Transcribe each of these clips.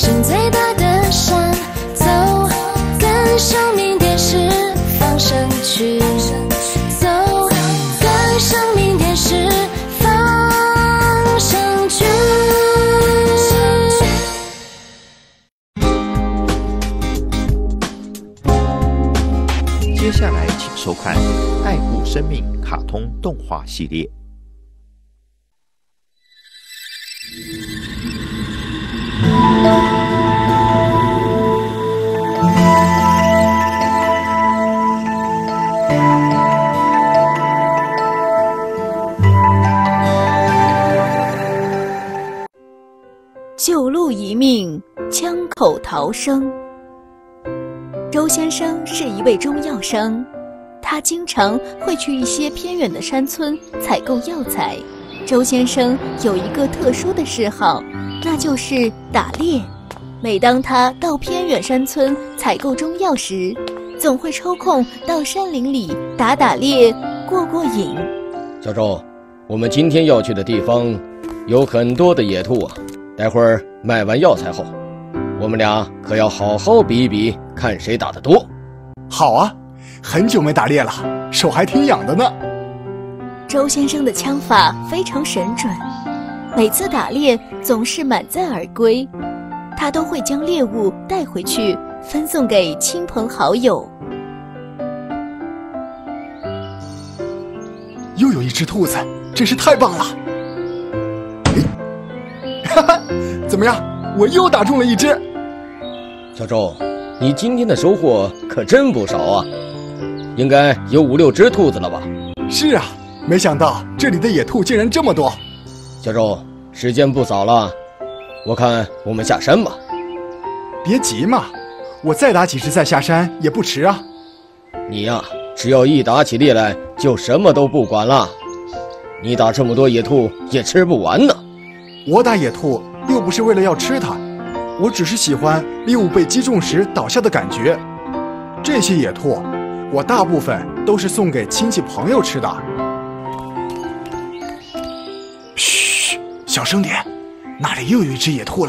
心最大的山，走，跟生命电视放声去，走，跟生命电视放声去。 接下来请收看《爱护生命》卡通动画系列。 救路一命，枪口逃生。周先生是一位中药商，他经常会去一些偏远的山村采购药材。周先生有一个特殊的嗜好，那就是打猎。每当他到偏远山村采购中药时，总会抽空到山林里打猎，过瘾。 小周，我们今天要去的地方有很多的野兔啊，待会儿卖完药材后，我们俩可要好好比一比，看谁打得多。 好啊，很久没打猎了，手还挺痒的呢。 周先生的枪法非常神准，每次打猎总是满载而归，他都会将猎物带回去分送给亲朋好友。 又有一只兔子，真是太棒了！哈哈，怎么样？我又打中了一只。 小周，你今天的收获可真不少啊，应该有5、6只兔子了吧？ 是啊，没想到这里的野兔竟然这么多。 小周，时间不早了，我看我们下山吧。 别急嘛，我再打几只再下山也不迟啊。 你呀，只要一打起猎来，就什么都不管了。你打这么多野兔也吃不完呢。 我打野兔又不是为了要吃它，我只是喜欢猎物被击中时倒下的感觉。这些野兔，我大部分都是送给亲戚朋友吃的。嘘，小声点，那里又有一只野兔了。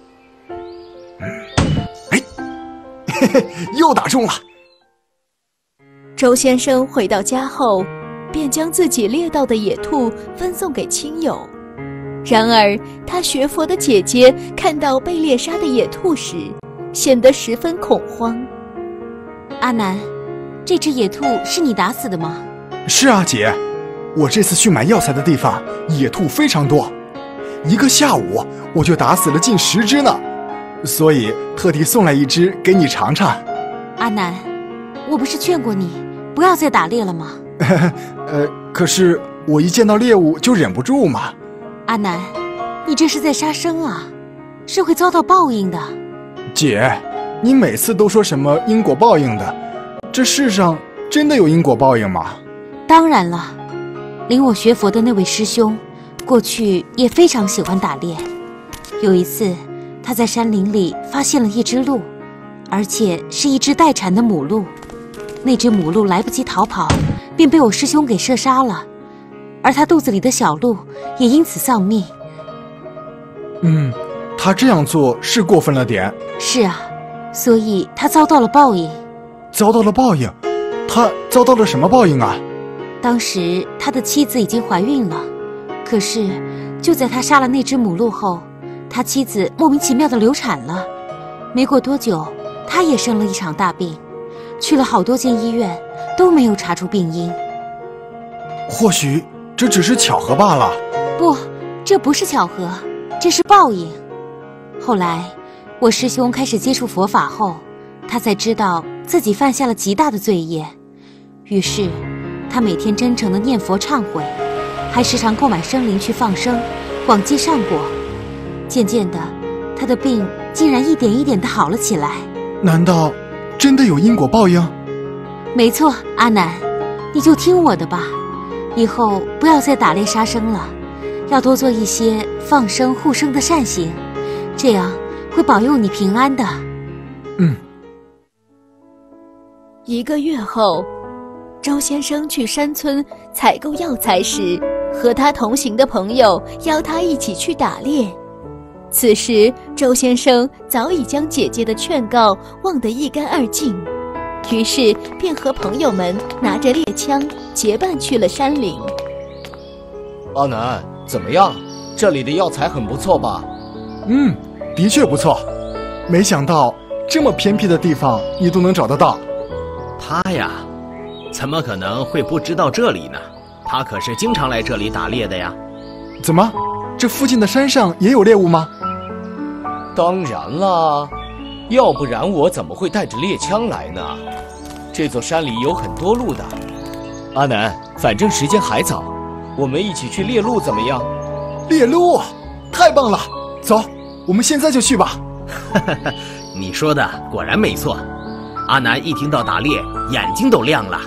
嘿嘿，又打中了。 周先生回到家后，便将自己猎到的野兔分送给亲友。然而，他学佛的姐姐看到被猎杀的野兔时，显得十分恐慌。 阿南，这只野兔是你打死的吗？ 是啊，姐，我这次去买药材的地方野兔非常多，一个下午我就打死了近10只呢，所以特地送来一只给你尝尝。 阿南，我不是劝过你不要再打猎了吗？ 可是我一见到猎物就忍不住嘛。 阿南，你这是在杀生啊，是会遭到报应的。 姐，你每次都说什么因果报应的，这世上真的有因果报应吗？ 当然了，领我学佛的那位师兄，过去也非常喜欢打猎。有一次，他在山林里发现了一只鹿，而且是一只待产的母鹿。那只母鹿来不及逃跑，便被我师兄给射杀了，而他肚子里的小鹿也因此丧命。 他这样做是过分了点。 是啊，所以他遭到了报应。 遭到了报应？他遭到了什么报应啊？ 当时他的妻子已经怀孕了，可是就在他杀了那只母鹿后，他妻子莫名其妙地流产了。没过多久，他也生了一场大病，去了好多间医院都没有查出病因。 或许这只是巧合罢了。 不，这不是巧合，这是报应。后来我师兄开始接触佛法后，他才知道自己犯下了极大的罪业，于是他每天真诚地念佛忏悔，还时常购买生灵去放生，广积善果。渐渐的，他的病竟然一点一点地好了起来。 难道真的有因果报应？ 没错，阿南，你就听我的吧，以后不要再打猎杀生了，要多做一些放生护生的善行，这样会保佑你平安的。 1个月后，周先生去山村采购药材时，和他同行的朋友邀他一起去打猎。 此时，周先生早已将姐姐的劝告忘得一干二净，于是便和朋友们拿着猎枪结伴去了山林。 阿南，怎么样？这里的药材很不错吧？ 的确不错。没想到这么偏僻的地方你都能找得到。 他呀，怎么可能会不知道这里呢？他可是经常来这里打猎的呀。 怎么，这附近的山上也有猎物吗？ 当然啦，要不然我怎么会带着猎枪来呢？这座山里有很多鹿的。阿南，反正时间还早，我们一起去猎鹿怎么样？ 猎鹿，太棒了！走，我们现在就去吧。 你说的果然没错。阿南一听到打猎，眼睛都亮了。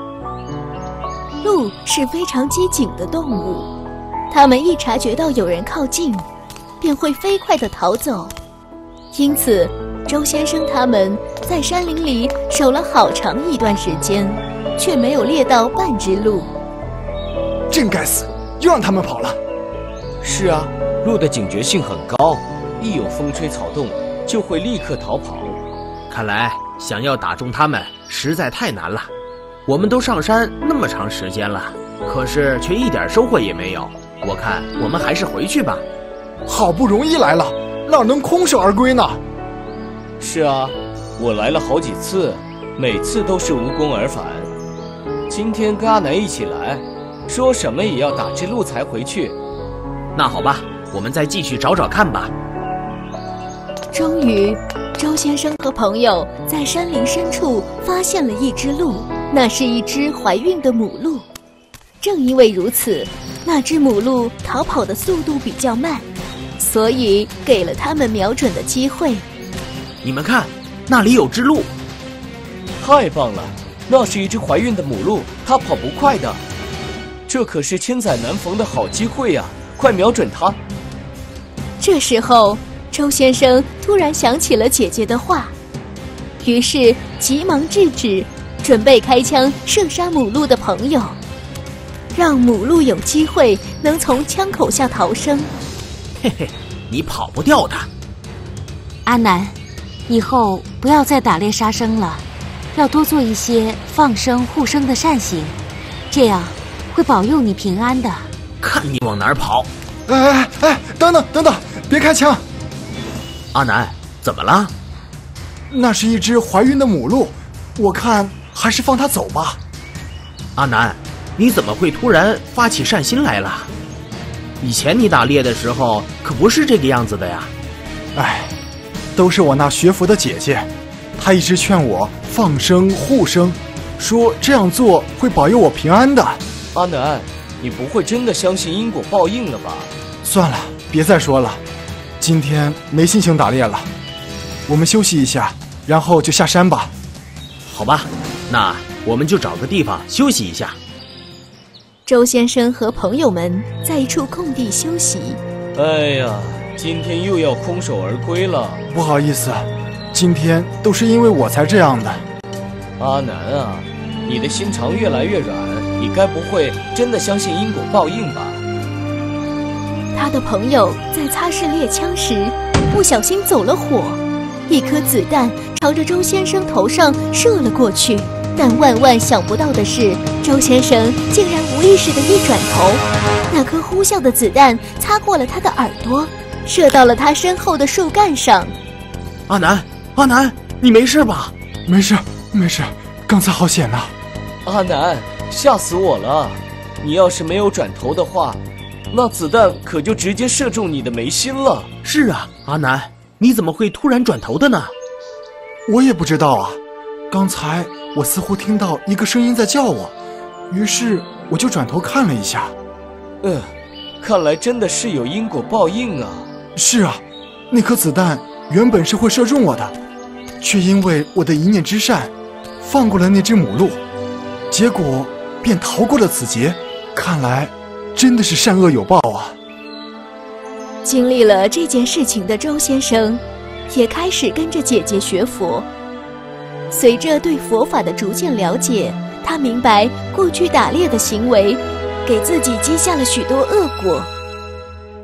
鹿是非常机警的动物，它们一察觉到有人靠近，便会飞快地逃走。因此，周先生他们在山林里守了好长一段时间，却没有猎到半只鹿。 真该死，又让他们跑了。 是啊，鹿的警觉性很高，一有风吹草动就会立刻逃跑。 看来想要打中他们实在太难了。我们都上山那么长时间了，可是却一点收获也没有。我看我们还是回去吧。 好不容易来了，哪能空手而归呢？ 是啊，我来了好几次，每次都是无功而返。今天跟阿南一起来，说什么也要打只鹿才回去。 那好吧，我们再继续找找看吧。 终于，周先生和朋友在山林深处发现了一只鹿，那是一只怀孕的母鹿。正因为如此，那只母鹿逃跑的速度比较慢，所以给了他们瞄准的机会。 你们看，那里有只鹿。 太棒了，那是一只怀孕的母鹿，它跑不快的。这可是千载难逢的好机会呀！快瞄准它。 这时候，周先生突然想起了姐姐的话，于是急忙制止，准备开枪射杀母鹿的朋友，让母鹿有机会能从枪口下逃生。 嘿嘿，你跑不掉的。 阿南，以后不要再打猎杀生了，要多做一些放生护生的善行，这样会保佑你平安的。 看你往哪儿跑！ 哎，等等，别开枪！ 阿南，怎么了？ 那是一只怀孕的母鹿，我看还是放它走吧。 阿南，你怎么会突然发起善心来了？以前你打猎的时候可不是这个样子的呀。 哎，都是我那学佛的姐姐，她一直劝我放生护生，说这样做会保佑我平安的。 阿南，你不会真的相信因果报应了吧？ 算了，别再说了，今天没心情打猎了，我们休息一下，然后就下山吧。 好吧，那我们就找个地方休息一下。 周先生和朋友们在一处空地休息。 哎呀，今天又要空手而归了。 不好意思，今天都是因为我才这样的。 阿南啊，你的心肠越来越软，你该不会真的相信因果报应吧？ 他的朋友在擦拭猎枪时，不小心走了火，一颗子弹朝着周先生头上射了过去。但万万想不到的是，周先生竟然无意识地一转头，那颗呼啸的子弹擦过了他的耳朵，射到了他身后的树干上。 阿南，你没事吧？ 没事，刚才好险呐！ 阿南，吓死我了！你要是没有转头的话，那子弹可就直接射中你的眉心了。 是啊，阿南，你怎么会突然转头的呢？ 我也不知道啊，刚才我似乎听到一个声音在叫我，于是我就转头看了一下。 看来真的是有因果报应啊。 是啊，那颗子弹原本是会射中我的，却因为我的一念之善，放过了那只母鹿，结果便逃过了此劫。看来真的是善恶有报啊。 经历了这件事情的周先生也开始跟着姐姐学佛。随着对佛法的逐渐了解，他明白过去打猎的行为给自己积下了许多恶果。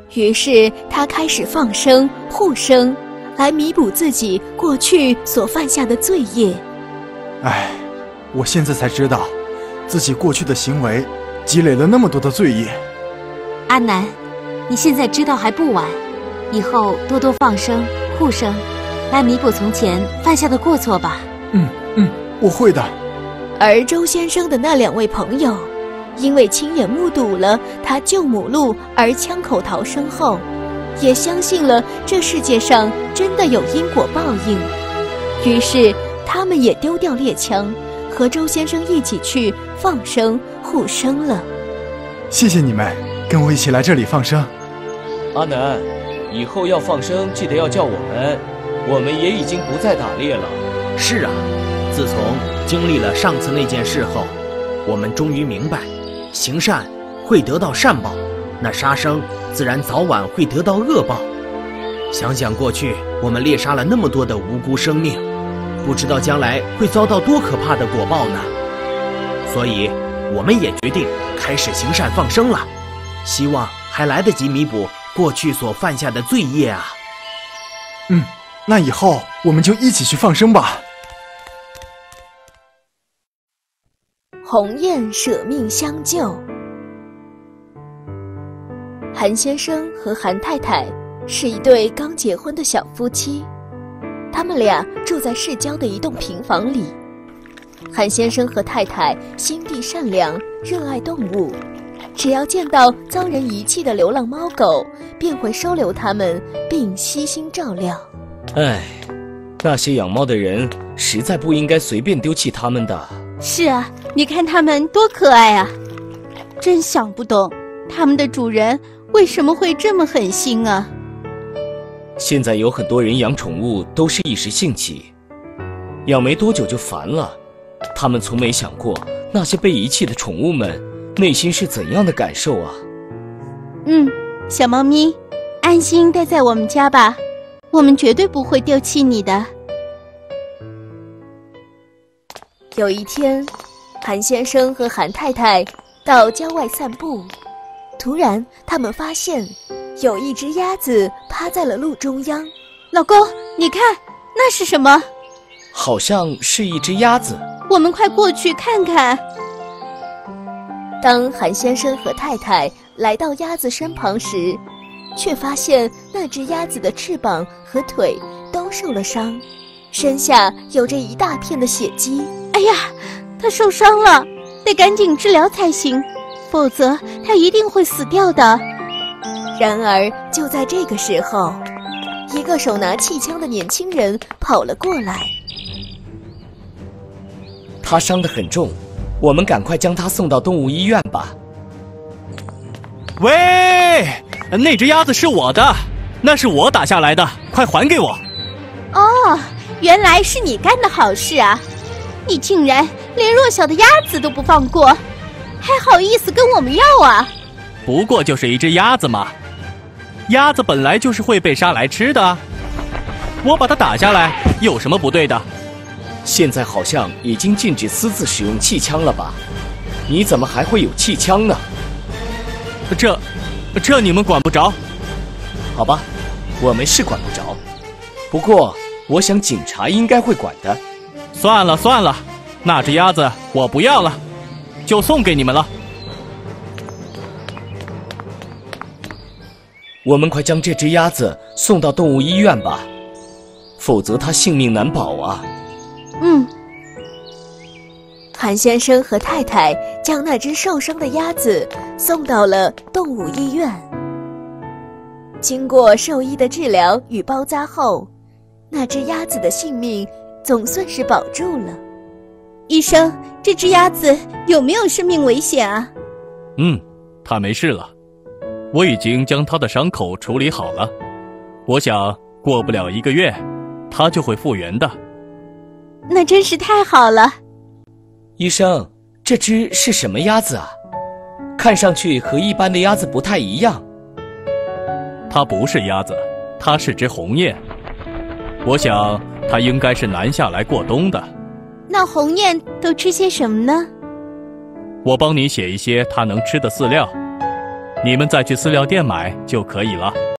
于是他开始放生、护生，来弥补自己过去所犯下的罪业。 唉，我现在才知道，自己过去的行为积累了那么多的罪业。 阿南，你现在知道还不晚，以后多多放生、护生，来弥补从前犯下的过错吧。 我会的。 而周先生的那2位朋友，因为亲眼目睹了他救母鹿而枪口逃生后，也相信了这世界上真的有因果报应，于是他们也丢掉猎枪，和周先生一起去放生护生了。 谢谢你们跟我一起来这里放生。 阿南，以后要放生记得要叫我们也已经不再打猎了。 是啊，自从经历了上次那件事后，我们终于明白，行善会得到善报，那杀生自然早晚会得到恶报。想想过去我们猎杀了那么多的无辜生命，不知道将来会遭到多可怕的果报呢。所以我们也决定开始行善放生了，希望还来得及弥补过去所犯下的罪业啊。 那以后我们就一起去放生吧。 鸿雁舍命相救。韩先生和韩太太是一对刚结婚的小夫妻，他们俩住在市郊的一栋平房里。韩先生和太太心地善良，热爱动物，只要见到遭人遗弃的流浪猫狗，便会收留它们并悉心照料。 唉，那些养猫的人实在不应该随便丢弃它们的。 是啊，你看它们多可爱啊！真想不懂，它们的主人为什么会这么狠心啊？ 现在有很多人养宠物都是一时兴起，养没多久就烦了。他们从没想过那些被遗弃的宠物们内心是怎样的感受啊。 小猫咪，安心待在我们家吧，我们绝对不会丢弃你的。 有一天，韩先生和韩太太到郊外散步，突然他们发现有一只鸭子趴在了路中央。 老公，你看，那是什么？ 好像是一只鸭子。 我们快过去看看。 当韩先生和太太来到鸭子身旁时，却发现那只鸭子的翅膀和腿都受了伤，身下有着一大片的血迹。 哎呀，它受伤了，得赶紧治疗才行，否则它一定会死掉的。 然而就在这个时候，一个手拿气枪的年轻人跑了过来。 他伤得很重，我们赶快将他送到动物医院吧。 喂，那只鸭子是我的，那是我打下来的，快还给我。 哦，原来是你干的好事啊！你竟然连弱小的鸭子都不放过，还好意思跟我们要啊？ 不过就是一只鸭子嘛，鸭子本来就是会被杀来吃的，我把它打下来有什么不对的？ 现在好像已经禁止私自使用气枪了吧？你怎么还会有气枪呢？ 这你们管不着。 好吧，我们是管不着，不过我想警察应该会管的。 算了，那只鸭子我不要了，就送给你们了。 我们快将这只鸭子送到动物医院吧，否则它性命难保啊。 韩先生和太太将那只受伤的鸭子送到了动物医院。经过兽医的治疗与包扎后，那只鸭子的性命总算是保住了。 医生，这只鸭子有没有生命危险啊？ 它没事了，我已经将它的伤口处理好了，我想过不了1个月，它就会复原的。 那真是太好了。 医生，这只是什么鸭子啊？看上去和一般的鸭子不太一样。 它不是鸭子，它是只鸿雁。我想它应该是南下来过冬的。 那鸿雁都吃些什么呢？ 我帮你写一些它能吃的饲料。 你们再去饲料店买就可以了。